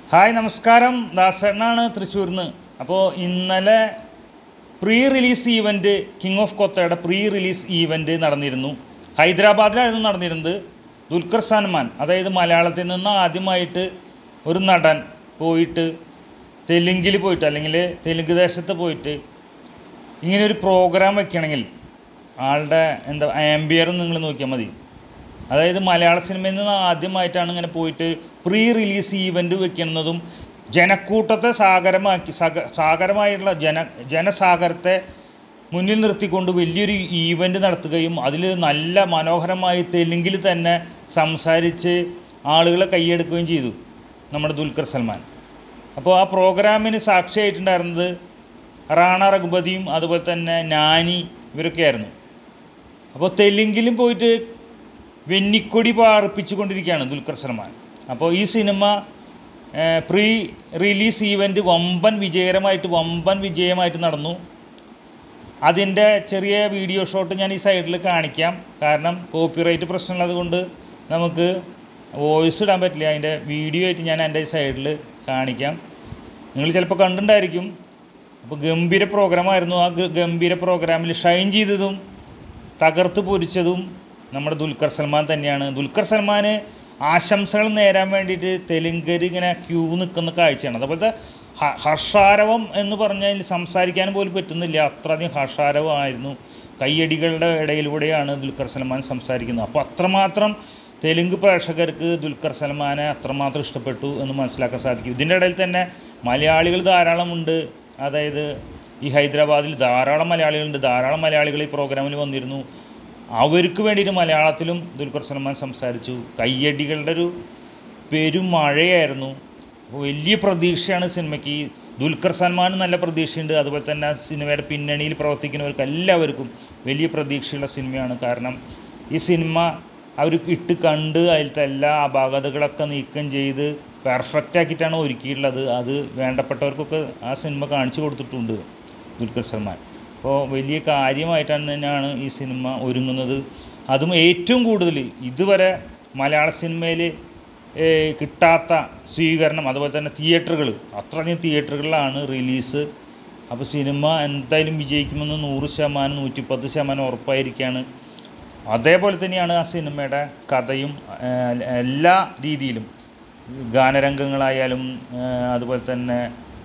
Hi നമസ്കാരം, ദാസേട്ടനാണ് തൃശ്ശൂരിൽ നിന്ന്. അപ്പോൾ ഇന്നലെ pre release event King of കൊത്തയുടെ പ്രീ റിലീസ് ഈവൻറ്റ് നടന്നിരുന്നു. ഹൈദരാബാദിലായിരുന്നു നടന്നിരുന്നത്. ദുൽഖർ സൽമാൻ, അതായത് മലയാളത്തിൽ നിന്ന് ആദ്യമായിട്ട് ഒരു നടൻ പോയിട്ട് തെലുങ്കിൽ പോയിട്ട് അല്ലെങ്കിൽ തെലുങ്ക് ദേശത്ത് പോയിട്ട് ഇങ്ങനെയൊരു പ്രോഗ്രാം വയ്ക്കണമെങ്കിൽ ആളുടെ ആംബിയർ നിങ്ങൾ നോക്കിയാൽ മതി. അതായത് മലയാള സിനിമയിൽ നിന്ന് ആദ്യമായിട്ടാണ് ഇങ്ങനെ പോയിട്ട് പ്രീ റിലീസ് ഈവൻറ്റ് വെക്കുന്നതും ജനക്കൂട്ടത്തെ സാഗരമായിട്ടുള്ള ജനസാഗരത്തെ മുന്നിൽ നിർത്തിക്കൊണ്ട് വലിയൊരു ഈവൻറ്റ് നടത്തുകയും അതിൽ നല്ല മനോഹരമായി തെലുങ്കിൽ തന്നെ സംസാരിച്ച് ആളുകളെ കൈയെടുക്കുകയും ചെയ്തു നമ്മുടെ ദുൽഖർ സൽമാൻ. അപ്പോൾ ആ പ്രോഗ്രാമിന് സാക്ഷിയായിട്ടുണ്ടായിരുന്നത് റാണ റഘുപതിയും അതുപോലെ തന്നെ നാനി ഇവരൊക്കെയായിരുന്നു. അപ്പോൾ തെലുങ്കിലും പോയിട്ട് വെന്നിക്കൊടി പാർപ്പിച്ചുകൊണ്ടിരിക്കുകയാണ് ദുൽഖർ സൽമാൻ. അപ്പോൾ ഈ സിനിമ പ്രീ റിലീസ് ഈവൻറ്റ് വമ്പൻ വിജയമായിട്ട് നടന്നു. അതിൻ്റെ ചെറിയ വീഡിയോ ഷോട്ട് ഞാൻ ഈ സൈഡിൽ കാണിക്കാം. കാരണം കോപ്പിറൈറ്റ് പ്രശ്നമുള്ളത് കൊണ്ട് നമുക്ക് വോയിസ് ഇടാൻ പറ്റില്ല. അതിൻ്റെ വീഡിയോ ആയിട്ട് ഞാൻ എൻ്റെ സൈഡിൽ കാണിക്കാം. നിങ്ങൾ ചിലപ്പോൾ കണ്ടിട്ടുണ്ടായിരിക്കും. അപ്പോൾ ഗംഭീര പ്രോഗ്രാമായിരുന്നു. ആ ഗംഭീര പ്രോഗ്രാമിൽ ഷൈൻ ചെയ്തതും തകർത്ത് പൊരിച്ചതും നമ്മുടെ ദുൽഖർ സൽമാൻ തന്നെയാണ്. ദുൽഖർ സൽമാന് ആശംസകൾ നേരാൻ വേണ്ടിയിട്ട് തെലുങ്കർ ഇങ്ങനെ ക്യൂ നിൽക്കുന്ന കാഴ്ചയാണ്. അതുപോലത്തെ ഹർഷാരവം എന്ന് പറഞ്ഞാൽ സംസാരിക്കാൻ പോലും പറ്റുന്നില്ല, അത്രയധികം ഹർഷാരവമായിരുന്നു. കയ്യടികളുടെ ഇടയിലൂടെയാണ് ദുൽഖർ സൽമാൻ സംസാരിക്കുന്നത്. അപ്പോൾ അത്രമാത്രം തെലുങ്ക് പ്രേക്ഷകർക്ക് ദുൽഖർ സൽമാനെ അത്രമാത്രം ഇഷ്ടപ്പെട്ടു എന്ന് മനസ്സിലാക്കാൻ സാധിക്കും. ഇതിൻ്റെ ഇടയിൽ തന്നെ മലയാളികൾ ധാരാളമുണ്ട്. അതായത് ഈ ഹൈദരാബാദിൽ ധാരാളം മലയാളികളുണ്ട്. ധാരാളം മലയാളികൾ ഈ പ്രോഗ്രാമിൽ വന്നിരുന്നു. അവർക്ക് വേണ്ടിയിട്ട് മലയാളത്തിലും ദുൽഖർ സൽമാൻ സംസാരിച്ചു. കയ്യടികളുടെ ഒരു പെരുമഴയായിരുന്നു. അപ്പോൾ വലിയ പ്രതീക്ഷയാണ് സിനിമയ്ക്ക്. ദുൽഖർ സൽമാൻ നല്ല പ്രതീക്ഷയുണ്ട്. അതുപോലെ തന്നെ സിനിമയുടെ പിന്നണിയിൽ പ്രവർത്തിക്കുന്നവർക്ക് എല്ലാവർക്കും വലിയ പ്രതീക്ഷയുള്ള സിനിമയാണ്. കാരണം ഈ സിനിമ അവർ ഇട്ട് കണ്ട് അതിലത്തെ എല്ലാ അപാകതകളൊക്കെ നീക്കം ചെയ്ത് പെർഫെക്റ്റ് ആക്കിയിട്ടാണ് ഒരുക്കിയിട്ടുള്ളത്. അത് വേണ്ടപ്പെട്ടവർക്കൊക്കെ ആ സിനിമ കാണിച്ചു കൊടുത്തിട്ടുണ്ട് ദുൽഖർ സൽമാൻ. അപ്പോൾ വലിയ കാര്യമായിട്ടാണ് തന്നെയാണ് ഈ സിനിമ ഒരുങ്ങുന്നത്. അതും ഏറ്റവും കൂടുതൽ ഇതുവരെ മലയാള സിനിമയിൽ കിട്ടാത്ത സ്വീകരണം. അതുപോലെ തന്നെ തിയേറ്ററുകൾ, അത്രയധികം തിയേറ്ററുകളിലാണ് റിലീസ്. അപ്പോൾ സിനിമ എന്തായാലും വിജയിക്കുമെന്ന് 100%, 110% ഉറപ്പായിരിക്കുകയാണ്. അതേപോലെ തന്നെയാണ് ആ സിനിമയുടെ കഥയും എല്ലാ രീതിയിലും, ഗാനരംഗങ്ങളായാലും അതുപോലെ തന്നെ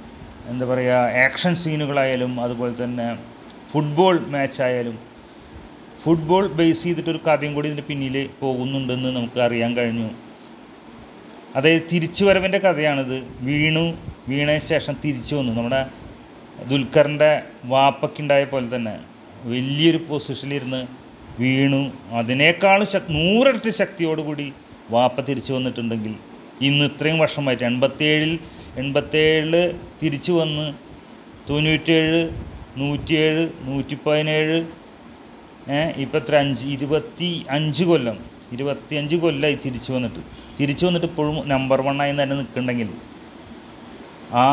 ആക്ഷൻ സീനുകളായാലും അതുപോലെ തന്നെ ഫുട്ബോൾ മാച്ചായാലും ഫുട്ബോൾ ബേസ് ചെയ്തിട്ടൊരു കഥയും കൂടി ഇതിൻ്റെ പിന്നിൽ പോകുന്നുണ്ടെന്ന് നമുക്ക് അറിയാൻ കഴിഞ്ഞു. അതായത് തിരിച്ചുവരവിൻ്റെ കഥയാണിത്. വീണതിന് ശേഷം തിരിച്ചു വന്നു. നമ്മുടെ ദുൽഖറിൻ്റെ വാപ്പയ്ക്കുണ്ടായ പോലെ തന്നെ വലിയൊരു പൊസിഷനിലിരുന്ന് വീണു. അതിനേക്കാളും 100 ഇരട്ടി ശക്തിയോടുകൂടി വാപ്പ തിരിച്ചു വന്നിട്ടുണ്ടെങ്കിൽ ഇന്ന് ഇത്രയും വർഷമായിട്ട് 87 തിരിച്ചു വന്ന് 97, 107, 117, ഇപ്പോൾ എത്ര 25 കൊല്ലം 25 കൊല്ലമായി തിരിച്ചു വന്നിട്ട് ഇപ്പോഴും നമ്പർ 1 ആയി തന്നെ നിൽക്കുന്നുണ്ടെങ്കിൽ ആ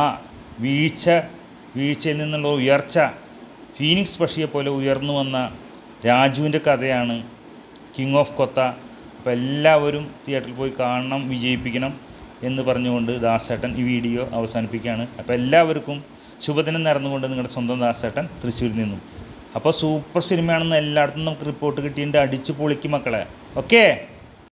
വീഴ്ചയിൽ നിന്നുള്ള ഉയർച്ച ഫീനിക്സ് പക്ഷിയെ പോലെ ഉയർന്നു വന്ന രാജുവിൻ്റെ കഥയാണ് കിങ് ഓഫ് കൊത്ത. അപ്പോൾ എല്ലാവരും തിയേറ്ററിൽ പോയി കാണണം, വിജയിപ്പിക്കണം എന്ന് പറഞ്ഞുകൊണ്ട് ദാസേട്ടൻ ഈ വീഡിയോ അവസാനിപ്പിക്കുകയാണ്. അപ്പോൾ എല്ലാവർക്കും ശുഭദിനം നേർന്നുകൊണ്ട് നിങ്ങളുടെ സ്വന്തം ദാസേട്ടൻ തൃശ്ശൂരിൽ നിന്നും. അപ്പോൾ സൂപ്പർ സിനിമയാണെന്ന് എല്ലായിടത്തും നമുക്ക് റിപ്പോർട്ട് കിട്ടിയിട്ടുണ്ട്. അടിച്ചു പൊളിക്കും മക്കളെ. ഓക്കേ.